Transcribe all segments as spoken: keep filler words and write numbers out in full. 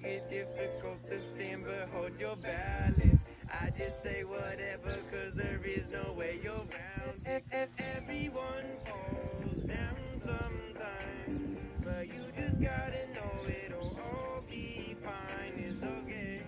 it difficult to stand, but hold your balance. I just say whatever, cause there is no way you're around it. Everyone falls down sometime, but you just gotta know it'll all be fine. It's okay.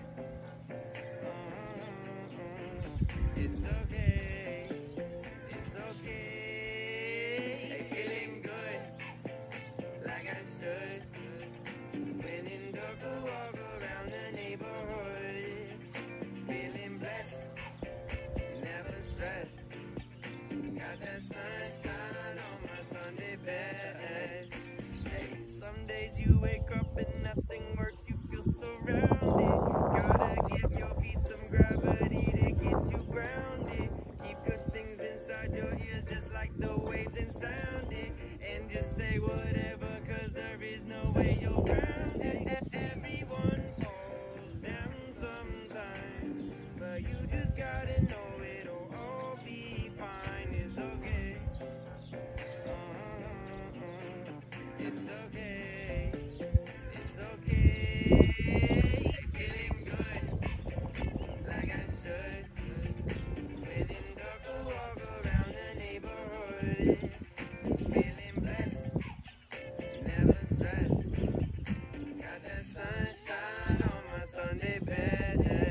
Mm-hmm. It's okay. It's okay. Hey, feeling good, like I should. When in dark, I walk around the neighborhood. Feeling blessed, never stressed. Got that sunshine on my Sunday best. Hey, some days you wake up and nothing works, you feel surrounded. Gotta give your feet some gravity to get you grounded. Keep good things inside your ears just like the waves and sound it. And just say whatever, cause there is no way you're around it. Everyone falls down sometime, but you just gotta know it'll all be fine. It's okay. Mm-hmm. It's okay. It's okay. Feeling good, like I should. When in dark, I walk around the neighborhood. Feeling blessed, never stressed. Got that sunshine on my Sunday bed.